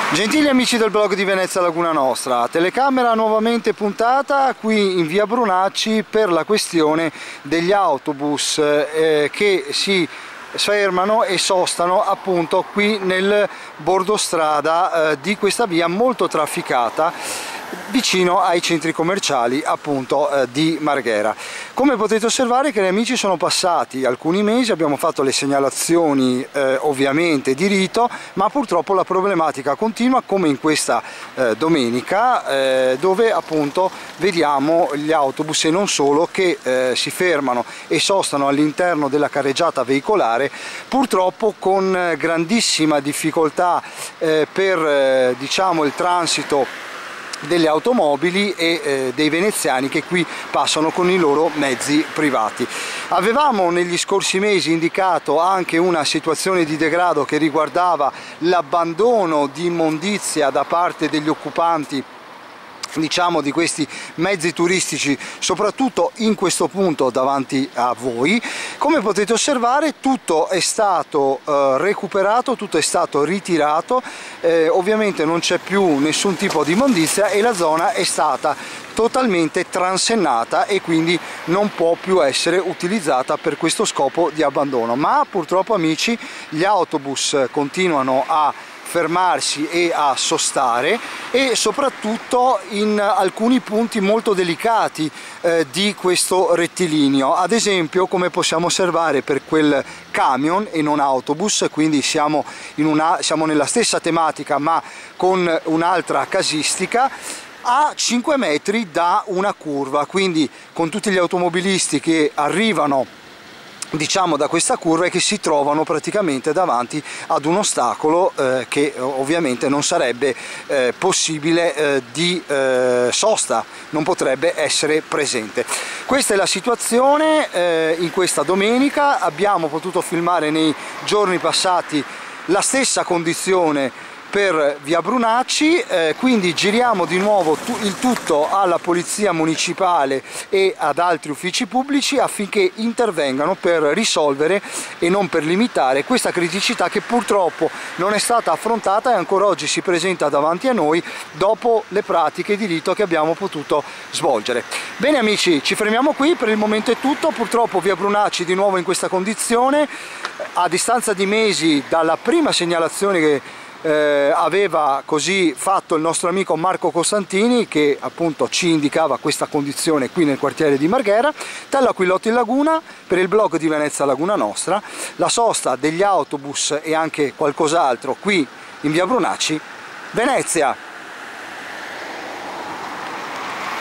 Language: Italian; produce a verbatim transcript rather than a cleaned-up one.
Gentili amici del blog di Venezia Laguna Nostra, telecamera nuovamente puntata qui in via Brunacci per la questione degli autobus eh, che si fermano e sostano appunto qui nel bordostrada eh, di questa via molto trafficata vicino ai centri commerciali appunto eh, di Marghera. Come potete osservare, cari amici, sono passati alcuni mesi, abbiamo fatto le segnalazioni eh, ovviamente di rito, ma purtroppo la problematica continua come in questa eh, domenica eh, dove appunto vediamo gli autobus e non solo che eh, si fermano e sostano all'interno della carreggiata veicolare, purtroppo con grandissima difficoltà eh, per eh, diciamo il transito delle automobili e eh, dei veneziani che qui passano con i loro mezzi privati. Avevamo negli scorsi mesi indicato anche una situazione di degrado che riguardava l'abbandono di immondizia da parte degli occupanti diciamo di questi mezzi turistici, soprattutto in questo punto davanti a voi. Come potete osservare, tutto è stato eh, recuperato, tutto è stato ritirato, eh, ovviamente non c'è più nessun tipo di immondizia e la zona è stata totalmente transennata e quindi non può più essere utilizzata per questo scopo di abbandono. Ma purtroppo, amici, gli autobus continuano a fermarsi e a sostare, e soprattutto in alcuni punti molto delicati eh, di questo rettilineo. Ad esempio, come possiamo osservare per quel camion e non autobus, quindi siamo, in una, siamo nella stessa tematica ma con un'altra casistica, a cinque metri da una curva, quindi con tutti gli automobilisti che arrivano diciamo da questa curva e che si trovano praticamente davanti ad un ostacolo eh, che ovviamente non sarebbe eh, possibile eh, di eh, sosta, non potrebbe essere presente. Questa è la situazione eh, in questa domenica. Abbiamo potuto filmare nei giorni passati la stessa condizione per via Brunacci, eh, quindi giriamo di nuovo tu il tutto alla Polizia Municipale e ad altri uffici pubblici affinché intervengano per risolvere e non per limitare questa criticità che purtroppo non è stata affrontata e ancora oggi si presenta davanti a noi dopo le pratiche di rito che abbiamo potuto svolgere. Bene amici, ci fermiamo qui, per il momento è tutto. Purtroppo via Brunacci di nuovo in questa condizione, a distanza di mesi dalla prima segnalazione che Eh, aveva così fatto il nostro amico Marco Costantini, che appunto ci indicava questa condizione qui nel quartiere di Marghera. Tello Aquilotto in Laguna per il blog di Venezia Laguna Nostra, la sosta degli autobus e anche qualcos'altro qui in via Brunacci, Venezia.